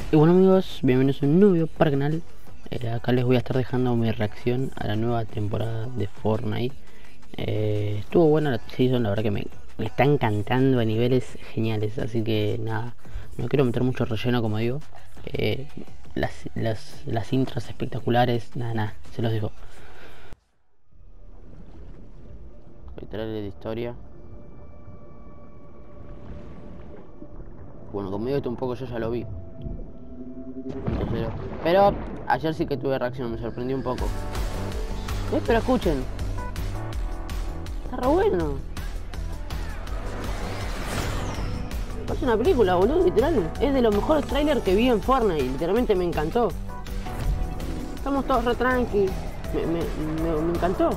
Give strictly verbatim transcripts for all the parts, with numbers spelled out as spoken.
Y bueno amigos, bienvenidos a un nuevo video para el canal. eh, Acá les voy a estar dejando mi reacción a la nueva temporada de Fortnite. eh, Estuvo buena la season, la verdad que me, me está encantando a niveles geniales. Así que nada, no quiero meter mucho relleno como digo. eh, las, las, las intros espectaculares, nada, nada, se los dejo. Voy a traerle de historia. Bueno, como digo, esto un poco yo ya lo vi. Entonces, pero ayer sí que tuve reacción, me sorprendió un poco. ¿Ves? Pero escuchen. Está re bueno. Parece una película, boludo, literal. Es de los mejores trailers que vi en Fortnite. Literalmente me encantó. Estamos todos re tranqui. Me, me, me, me encantó.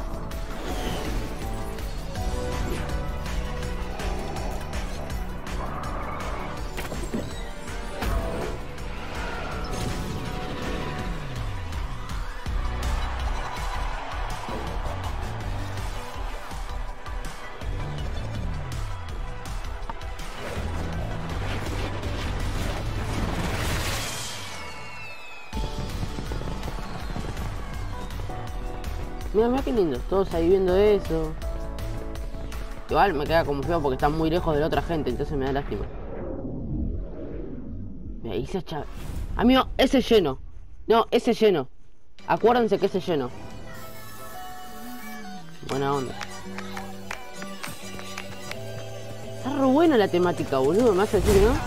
Mira, mira qué lindo, todos ahí viendo eso. Igual me queda como feo porque están muy lejos de la otra gente, entonces me da lástima. Mira, ahí se echa... Amigo, ese lleno. No, ese lleno. Acuérdense que ese lleno. Buena onda. Está re buena la temática, boludo, me vas a decir, ¿no?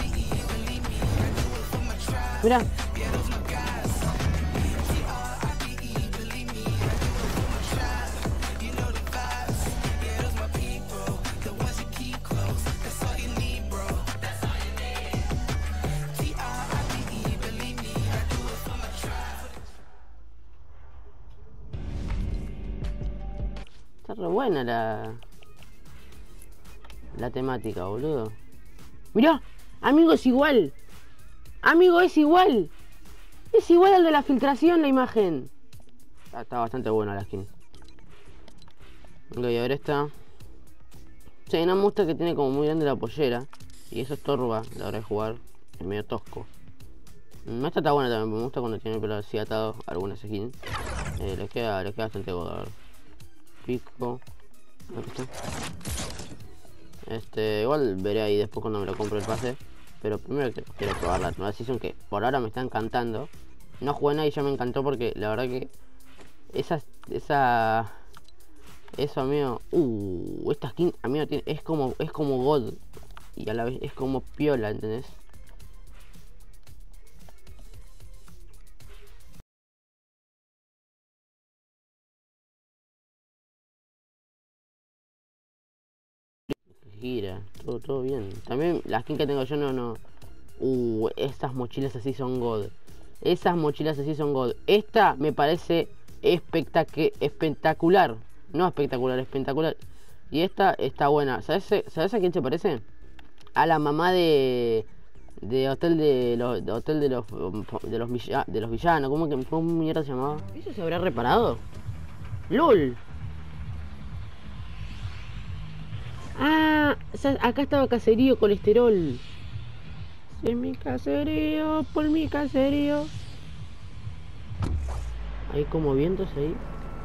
Mirá. Está re buena la... La temática, boludo. Mirá, amigo, es igual. Amigo, es igual. Es igual al de la filtración, la imagen. Está, está bastante buena la skin. Voy a ver esta. Sí, no me gusta que tiene como muy grande la pollera. Y eso estorba a la hora de jugar. Es medio tosco. Esta está buena también, me gusta cuando tiene el pelo así atado algunas skins. Eh, les queda, les queda bastante goda. A ver. Pico. Aquí está. Este, igual veré ahí después cuando me lo compre el pase. Pero primero quiero, quiero probar la nueva season que por ahora me está encantando. No jugué nada y ya me encantó porque la verdad que esa, esa, eso amigo, uh, esta skin amigo tiene, es como, es como God y a la vez es como piola, ¿entendés? Gira, todo, todo bien. También la skin que tengo yo no, no. Uh, estas mochilas así son God. Esas mochilas así son God. Esta me parece espectac espectacular. No espectacular, espectacular. Y esta está buena. ¿Sabes, ¿Sabes a quién se parece? A la mamá de... De hotel de los... De hotel de los... De los, villa, de los villanos. ¿Cómo que cómo mierda se llamaba? ¿Eso se habrá reparado? ¡Lol! Ah, acá estaba Caserío Colesterol. En mi caserío, por mi caserío. Hay como vientos ahí.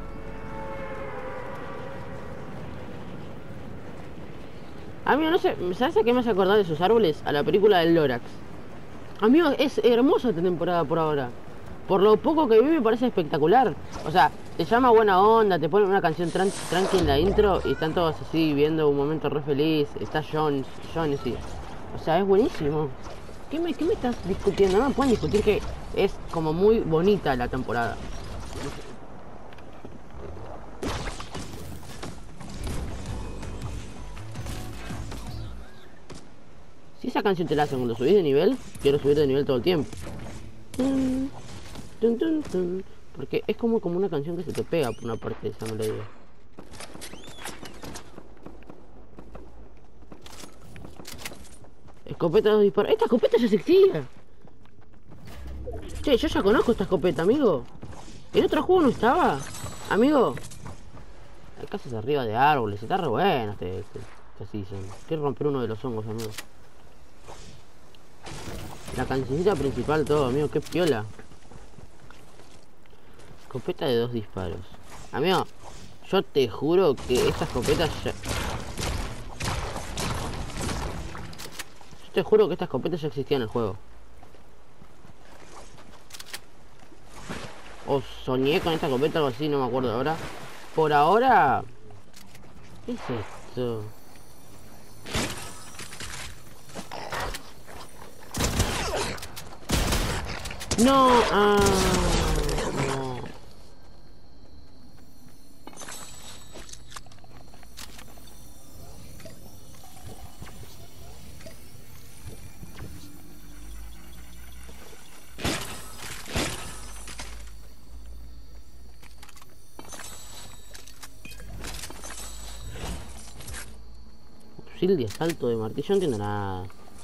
Amigo, no sé, ¿sabes a qué me has acordado de esos árboles? A la película del Lorax. Amigo, es hermosa esta temporada por ahora. Por lo poco que vi me parece espectacular. O sea, te llama buena onda, te ponen una canción tran tranqui en la intro y están todos así viendo un momento re feliz. Está Jones, Jones sí. O sea, es buenísimo. ¿Qué me, qué me estás discutiendo? No me pueden discutir que es como muy bonita la temporada. Si esa canción te la hacen cuando subís de nivel, quiero subir de nivel todo el tiempo. Tun, tun, tun. Porque es como, como una canción que se te pega por una parte de esa melodía. Escopeta dos disparos. ¡Esta escopeta ya existía! Che, yo ya conozco esta escopeta, amigo. ¿En otro juego no estaba? Amigo. Hay casas arriba de árboles. Está re bueno este, este, este season. Quiero romper uno de los hongos, amigo. La cancioncita principal, todo, amigo, qué piola. Escopeta de dos disparos. Amigo, yo te juro que esta escopeta ya... Yo te juro que esta escopeta ya existía en el juego. O soñé con esta escopeta, algo así, no me acuerdo ahora. Por ahora... ¿Qué es esto? No, ah, no. Fusil de asalto de martillo, no entiendo nada.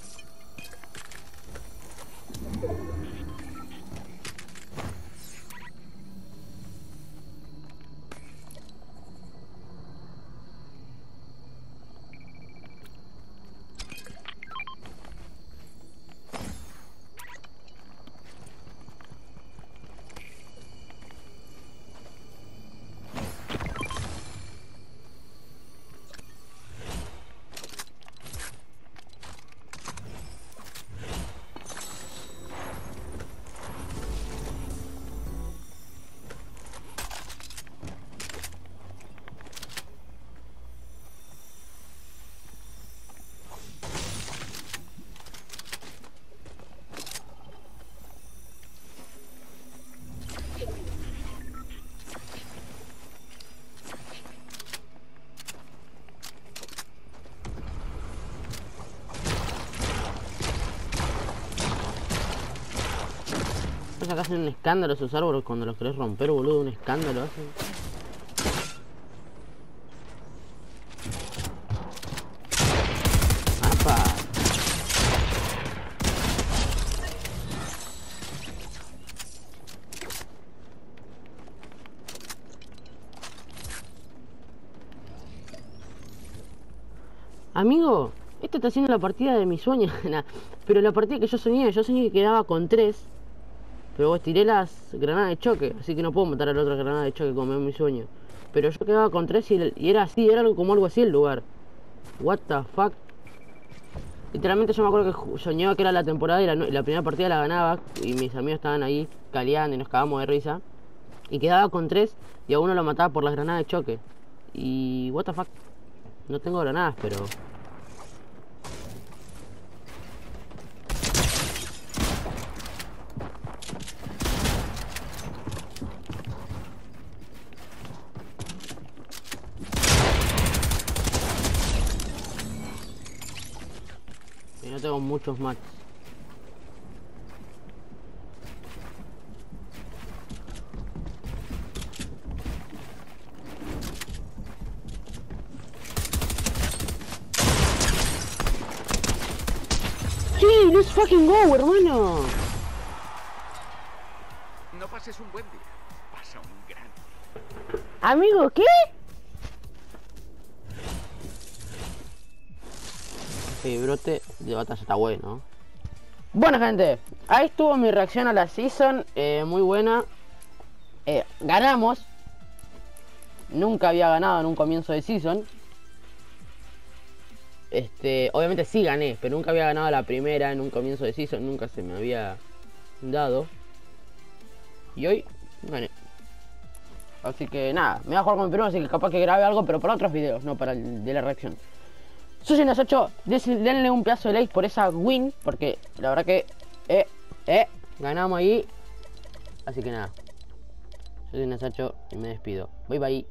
Acá hacen un escándalo esos árboles cuando los querés romper, boludo, un escándalo hacen. ¡Apa! Amigo, esta está haciendo la partida de mis sueños. Nah, pero la partida que yo soñé, yo soñé que quedaba con tres. Pero vos tiré las granadas de choque, así que no puedo matar a la otra granada de choque como en mi sueño. Pero yo quedaba con tres y, el, y era así, era algo como algo así el lugar. What the fuck. Literalmente yo me acuerdo que soñaba que era la temporada y la, la primera partida la ganaba. Y mis amigos estaban ahí caleando y nos cagamos de risa. Y quedaba con tres y a uno lo mataba por las granadas de choque. Y what the fuck. No tengo granadas, pero... no tengo muchos mats. Sí, let's fucking go, hermano. No pases un buen día. Pasa un gran día. Amigo, ¿qué? Sí, brote de batalla está bueno. Bueno, gente, ahí estuvo mi reacción a la season, eh, muy buena. eh, Ganamos. Nunca había ganado en un comienzo de season. Este, obviamente sí gané, pero nunca había ganado la primera en un comienzo de season. Nunca se me había dado. Y hoy gané. Así que nada, me voy a jugar con mi primo, así que capaz que grabe algo, pero para otros videos, no para el de la reacción. Suyenas ocho, denle un pedazo de like por esa win, porque la verdad que eh, eh, ganamos ahí. Así que nada, Suyenas ocho y me despido. Bye bye.